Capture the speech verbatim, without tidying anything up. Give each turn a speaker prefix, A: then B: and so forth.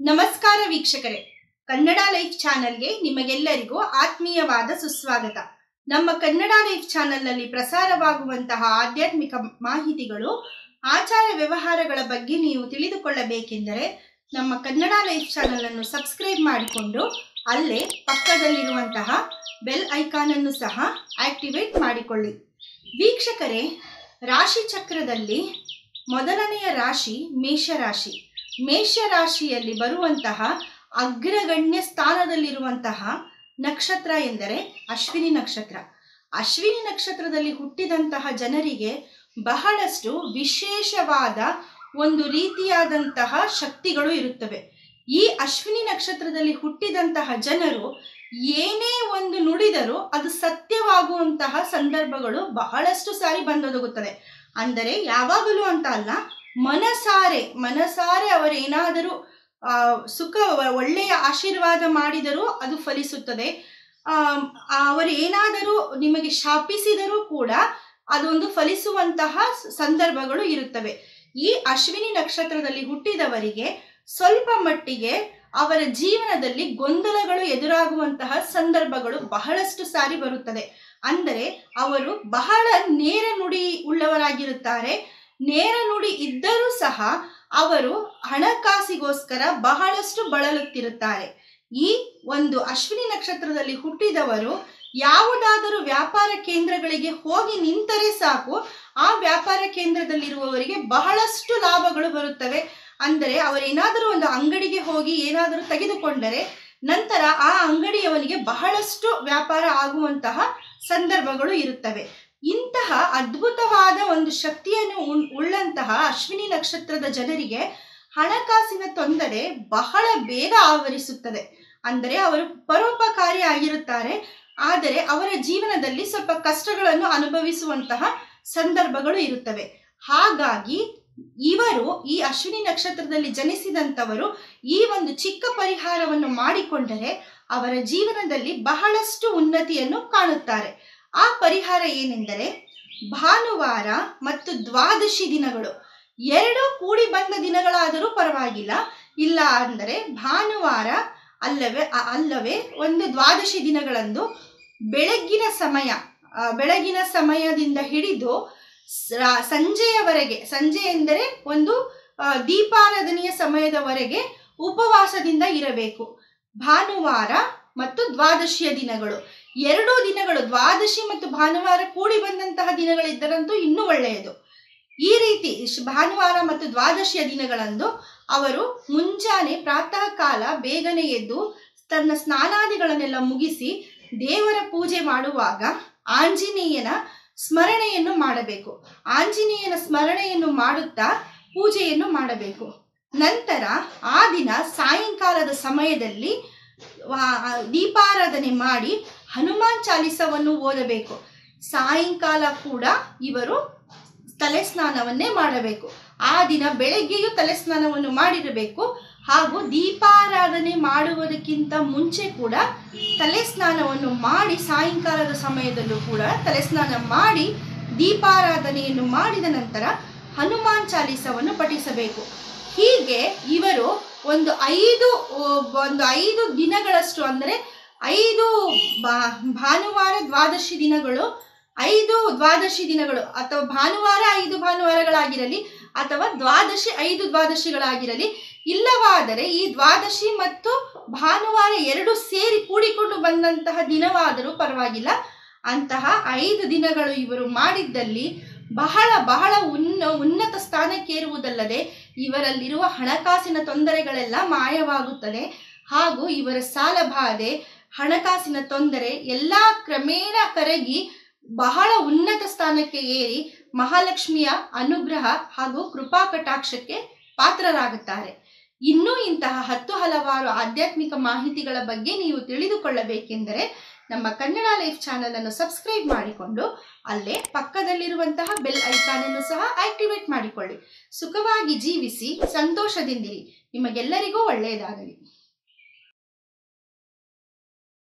A: ನಮಸ್ಕಾರ ವೀಕ್ಷಕರೇ, ಕನ್ನಡ ಲೈಫ್ ಚಾನೆಲ್ಗೆ ನಿಮಗೆಲ್ಲರಿಗೂ ಆತ್ಮೀಯವಾದ ಸುಸ್ವಾಗತ. ನಮ್ಮ ಕನ್ನಡ ಲೈಫ್ ಚಾನೆಲ್ನಲ್ಲಿ ಪ್ರಸಾರವಾಗುವಂತಹ ಆಧ್ಯಾತ್ಮಿಕ ಮಾಹಿತಿಗಳು, ಆಚಾರ ವ್ಯವಹಾರಗಳ ಬಗ್ಗೆ ನೀವು ತಿಳಿದುಕೊಳ್ಳಬೇಕೆಂದರೆ ನಮ್ಮ ಕನ್ನಡ ಲೈಫ್ ಚಾನೆಲ್ ಅನ್ನು ಸಬ್ಸ್ಕ್ರೈಬ್ ಮಾಡಿಕೊಂಡು ಅಲ್ಲೇ ಪಕ್ಕದಲ್ಲಿರುವಂತಹ ಬೆಲ್ ಐಕಾನ್ ಅನ್ನು ಸಹ ಆಕ್ಟಿವೇಟ್ ಮಾಡಿಕೊಳ್ಳಿ. ವೀಕ್ಷಕರೇ, ರಾಶಿ ಚಕ್ರದಲ್ಲಿ ಮೊದಲನೆಯ ರಾಶಿ ಮೇಷರಾಶಿ. ಮೇಷರಾಶಿಯಲ್ಲಿ ಬರುವಂತಹ ಅಗ್ರಗಣ್ಯ ಸ್ಥಾನದಲ್ಲಿರುವಂತಹ ನಕ್ಷತ್ರ ಎಂದರೆ ಅಶ್ವಿನಿ ನಕ್ಷತ್ರ. ಅಶ್ವಿನಿ ನಕ್ಷತ್ರದಲ್ಲಿ ಹುಟ್ಟಿದಂತಹ ಜನರಿಗೆ ಬಹಳಷ್ಟು ವಿಶೇಷವಾದ ಒಂದು ರೀತಿಯಾದಂತಹ ಶಕ್ತಿಗಳು ಇರುತ್ತವೆ. ಈ ಅಶ್ವಿನಿ ನಕ್ಷತ್ರದಲ್ಲಿ ಹುಟ್ಟಿದಂತಹ ಜನರು ಏನೇ ಒಂದು ನುಡಿದರೂ ಅದು ಸತ್ಯವಾಗುವಂತಹ ಸಂದರ್ಭಗಳು ಬಹಳಷ್ಟು ಸಾರಿ ಬಂದೊದಗುತ್ತದೆ. ಅಂದರೆ ಯಾವಾಗಲೂ ಅಂತ ಅಲ್ಲ, ಮನಸಾರೆ ಮನಸಾರೆ ಅವರೇನಾದರೂ ಆ ಸುಖ ಒಳ್ಳೆಯ ಆಶೀರ್ವಾದ ಮಾಡಿದರೂ ಅದು ಫಲಿಸುತ್ತದೆ. ಆ ಅವರು ಏನಾದರೂ ನಿಮಗೆ ಶಾಪಿಸಿದರೂ ಕೂಡ ಅದೊಂದು ಫಲಿಸುವಂತಹ ಸಂದರ್ಭಗಳು ಇರುತ್ತವೆ. ಈ ಅಶ್ವಿನಿ ನಕ್ಷತ್ರದಲ್ಲಿ ಹುಟ್ಟಿದವರಿಗೆ ಸ್ವಲ್ಪ ಮಟ್ಟಿಗೆ ಅವರ ಜೀವನದಲ್ಲಿ ಗೊಂದಲಗಳು ಎದುರಾಗುವಂತಹ ಸಂದರ್ಭಗಳು ಬಹಳಷ್ಟು ಸಾರಿ ಬರುತ್ತದೆ. ಅಂದರೆ ಅವರು ಬಹಳ ನೇರ ನುಡಿ ಉಳ್ಳವರಾಗಿರುತ್ತಾರೆ. ನೇರ ನುಡಿ ಇದ್ದರೂ ಸಹ ಅವರು ಹಣಕಾಸಿಗೋಸ್ಕರ ಬಹಳಷ್ಟು ಬಳಲುತ್ತಿರುತ್ತಾರೆ. ಈ ಒಂದು ಅಶ್ವಿನಿ ನಕ್ಷತ್ರದಲ್ಲಿ ಹುಟ್ಟಿದವರು ಯಾವುದಾದರೂ ವ್ಯಾಪಾರ ಕೇಂದ್ರಗಳಿಗೆ ಹೋಗಿ ನಿಂತರೆ ಸಾಕು, ಆ ವ್ಯಾಪಾರ ಕೇಂದ್ರದಲ್ಲಿರುವವರಿಗೆ ಬಹಳಷ್ಟು ಲಾಭಗಳು ಬರುತ್ತವೆ. ಅಂದರೆ ಅವರೇನಾದರೂ ಒಂದು ಅಂಗಡಿಗೆ ಹೋಗಿ ಏನಾದರೂ ತೆಗೆದುಕೊಂಡರೆ ನಂತರ ಆ ಅಂಗಡಿಯವನಿಗೆ ಬಹಳಷ್ಟು ವ್ಯಾಪಾರ ಆಗುವಂತಹ ಸಂದರ್ಭಗಳು ಇರುತ್ತವೆ. ಇಂತಹ ಅದ್ಭುತವಾದ ಒಂದು ಶಕ್ತಿಯನ್ನು ಉಳ್ಳಂತಹ ಅಶ್ವಿನಿ ನಕ್ಷತ್ರದ ಜನರಿಗೆ ಹಣಕಾಸಿನ ತೊಂದರೆ ಬಹಳ ಬೇಗ ಆವರಿಸುತ್ತದೆ. ಅಂದರೆ ಅವರು ಪರೋಪಕಾರಿ ಆಗಿರುತ್ತಾರೆ, ಆದರೆ ಅವರ ಜೀವನದಲ್ಲಿ ಸ್ವಲ್ಪ ಕಷ್ಟಗಳನ್ನು ಅನುಭವಿಸುವಂತಹ ಸಂದರ್ಭಗಳು ಇರುತ್ತವೆ. ಹಾಗಾಗಿ ಇವರು ಈ ಅಶ್ವಿನಿ ನಕ್ಷತ್ರದಲ್ಲಿ ಜನಿಸಿದಂಥವರು ಈ ಒಂದು ಚಿಕ್ಕ ಪರಿಹಾರವನ್ನು ಮಾಡಿಕೊಂಡರೆ ಅವರ ಜೀವನದಲ್ಲಿ ಬಹಳಷ್ಟು ಉನ್ನತಿಯನ್ನು ಕಾಣುತ್ತಾರೆ. ಆ ಪರಿಹಾರ ಏನೆಂದರೆ, ಭಾನುವಾರ ಮತ್ತು ದ್ವಾದಶಿ ದಿನಗಳು ಎರಡು ಕೂಡಿ ಬಂದ ದಿನಗಳಾದರೂ ಪರವಾಗಿಲ್ಲ, ಇಲ್ಲ ಅಂದರೆ ಭಾನುವಾರ ಅಲ್ಲವೇ ಅಲ್ಲವೇ ಒಂದು ದ್ವಾದಶಿ ದಿನಗಳಂದು ಬೆಳಗ್ಗಿನ ಸಮಯ ಬೆಳಗಿನ ಸಮಯದಿಂದ ಹಿಡಿದು ಸಂಜೆಯವರೆಗೆ, ಸಂಜೆ ಎಂದರೆ ಒಂದು ದೀಪಾರಾಧನೆಯ ಸಮಯದವರೆಗೆ ಉಪವಾಸದಿಂದ ಇರಬೇಕು. ಭಾನುವಾರ ಮತ್ತು ದ್ವಾದಶಿಯ ದಿನಗಳು ಎರಡೂ ದಿನಗಳು, ದ್ವಾದಶಿ ಮತ್ತು ಭಾನುವಾರ ಕೂಡಿ ಬಂದಂತಹ ದಿನಗಳಿದ್ದರಂತೂ ಇನ್ನೂ ಒಳ್ಳೆಯದು. ಈ ರೀತಿ ಭಾನುವಾರ ಮತ್ತು ದ್ವಾದಶಿಯ ದಿನಗಳಂದು ಅವರು ಮುಂಜಾನೆ ಪ್ರಾತಃ ಕಾಲ ಬೇಗನೆ ಎದ್ದು ತನ್ನ ಸ್ನಾನಾದಿಗಳನ್ನೆಲ್ಲ ಮುಗಿಸಿ ದೇವರ ಪೂಜೆ ಮಾಡುವಾಗ ಆಂಜನೇಯನ ಸ್ಮರಣೆಯನ್ನು ಮಾಡಬೇಕು. ಆಂಜನೇಯನ ಸ್ಮರಣೆಯನ್ನು ಮಾಡುತ್ತಾ ಪೂಜೆಯನ್ನು ಮಾಡಬೇಕು. ನಂತರ ಆ ದಿನ ಸಾಯಂಕಾಲದ ಸಮಯದಲ್ಲಿ ದೀಪಾರಾಧನೆ ಮಾಡಿ ಹನುಮಾನ್ ಚಾಲಿಸವನ್ನು ಓದಬೇಕು. ಸಾಯಂಕಾಲ ಕೂಡ ಇವರು ತಲೆ ಸ್ನಾನವನ್ನೇ ಮಾಡಬೇಕು. ಆ ದಿನ ಬೆಳಗ್ಗೆಯೂ ತಲೆ ಸ್ನಾನವನ್ನು ಮಾಡಿರಬೇಕು. ಹಾಗೂ ದೀಪಾರಾಧನೆ ಮಾಡುವುದಕ್ಕಿಂತ ಮುಂಚೆ ಕೂಡ ತಲೆ ಸ್ನಾನವನ್ನು ಮಾಡಿ ಸಾಯಂಕಾಲದ ಸಮಯದಲ್ಲೂ ಕೂಡ ತಲೆ ಸ್ನಾನ ಮಾಡಿ ದೀಪಾರಾಧನೆಯನ್ನು ಮಾಡಿದ ನಂತರ ಹನುಮಾನ್ ಚಾಲಿಸವನ್ನು ಪಠಿಸಬೇಕು. ಹೀಗೆ ಇವರು ಒಂದು ಐದು ಒಂದು ಐದು ದಿನಗಳಷ್ಟು, ಅಂದರೆ ಐದು ಭಾನುವಾರ ದ್ವಾದಶಿ ದಿನಗಳು ಐದು ದ್ವಾದಶಿ ದಿನಗಳು ಅಥವಾ ಭಾನುವಾರ ಐದು ಭಾನುವಾರಗಳಾಗಿರಲಿ ಅಥವಾ ದ್ವಾದಶಿ ಐದು ದ್ವಾದಶಿಗಳಾಗಿರಲಿ, ಇಲ್ಲವಾದರೆ ಈ ದ್ವಾದಶಿ ಮತ್ತು ಭಾನುವಾರ ಎರಡು ಸೇರಿ ಕೂಡಿಕೊಂಡು ಬಂದಂತಹ ದಿನವಾದರೂ ಪರವಾಗಿಲ್ಲ, ಅಂತಹ ಐದು ದಿನಗಳು ಇವರು ಮಾಡಿದ್ದಲ್ಲಿ ಬಹಳ ಬಹಳ ಉನ್ನ ಉನ್ನತ ಸ್ಥಾನಕ್ಕೇರುವುದಲ್ಲದೆ ಇವರಲ್ಲಿರುವ ಹಣಕಾಸಿನ ತೊಂದರೆಗಳೆಲ್ಲ ಮಾಯವಾಗುತ್ತದೆ. ಹಾಗೂ ಇವರ ಸಾಲಬಾಧೆ, ಹಣಕಾಸಿನ ತೊಂದರೆ ಎಲ್ಲ ಕ್ರಮೇಣ ಕರಗಿ ಬಹಳ ಉನ್ನತ ಸ್ಥಾನಕ್ಕೆ ಏರಿ ಮಹಾಲಕ್ಷ್ಮಿಯ ಅನುಗ್ರಹ ಹಾಗೂ ಕೃಪಾ ಕಟಾಕ್ಷಕ್ಕೆ ಪಾತ್ರರಾಗುತ್ತಾರೆ. ಇನ್ನೂ ಇಂತಹ ಹತ್ತು ಹಲವಾರು ಆಧ್ಯಾತ್ಮಿಕ ಮಾಹಿತಿಗಳ ಬಗ್ಗೆ ನೀವು ತಿಳಿದುಕೊಳ್ಳಬೇಕೆಂದರೆ ನಮ್ಮ ಕನ್ನಡ ಲೈಫ್ ಚಾನೆಲ್ ಅನ್ನು ಸಬ್ಸ್ಕ್ರೈಬ್ ಮಾಡಿಕೊಂಡು ಅಲ್ಲೇ ಪಕ್ಕದಲ್ಲಿರುವಂತಹ ಬೆಲ್ ಐಕಾನ್ ಅನ್ನು ಸಹ ಆಕ್ಟಿವೇಟ್ ಮಾಡಿಕೊಳ್ಳಿ. ಸುಖವಾಗಿ ಜೀವಿಸಿ ಸಂತೋಷದಿಂದಿರಿ. ನಿಮಗೆಲ್ಲರಿಗೂ ಒಳ್ಳೆಯದಾಗಲಿ.